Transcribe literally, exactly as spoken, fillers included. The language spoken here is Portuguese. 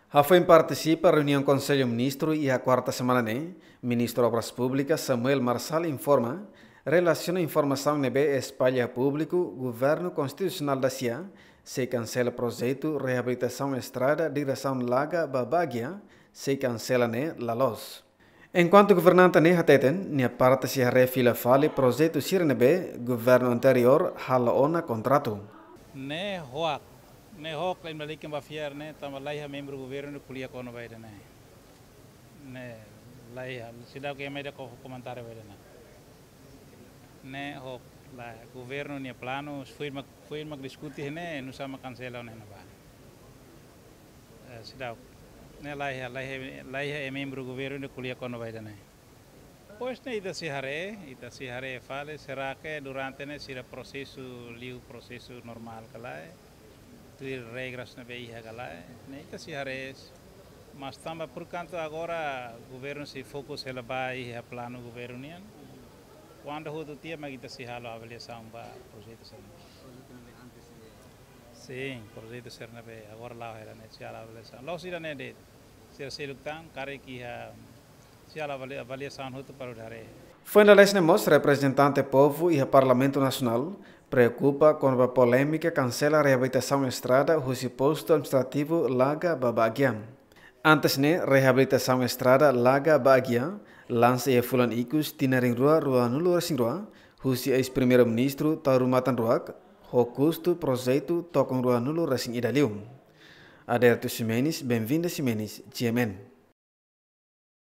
Rafael participa da reunião Conselho Ministro e a quarta semana né, Ministro Obras Públicas Samuel Marçal informa relaciona a informação nebe espalha público Governo Constitucional da C I A se cancela projeto reabilitação estrada direção Laga Babagia se cancela né Lalos. Enquanto governante né hateten ne parte se refila fale projeto sirnebe governo anterior hala ona contrato. Ne hoak ne hoak lain balik yang bafiar ne tamalai ha membro governo kuliah kono vai ne ne lai ha sidau ke mai da ko komentar vai ne ne hoak la governo ne plano foi mak foi mak diskuti ne nu sama cancela ne ba sidau ne lai ha lai lai ha membro governo kuliah kono vai ne pois ne ida se hare ida se hare fale será que durante ne sira processo liu processo normal kalai tuir regras na beia galai ne ida se hare mas tamba por canto agora governo se fokus ela bai a plano governo nian quando hodo tia magita se halo avaliação ba projeto ser sim projeto ser na be agora lá era ne se halo avaliação lo sira ne de ser se lutang kare ki ha se halo avaliação hodo para o dare. Foi na Lesnemos, representante povo e a Parlamento Nacional preocupa com a polêmica cancela a reabilitação estrada o posto administrativo Laga Babagia. Antes ne reabilitação estrada Laga Babagia lança e fulan ikus tinaring rua rua nulu resing rua husi ex-primeiro-ministro Taurumatan Ruak o custo projeto tocam rua nulu resing idalium. Aderto Simenis, bem-vindo Simenis, G M N.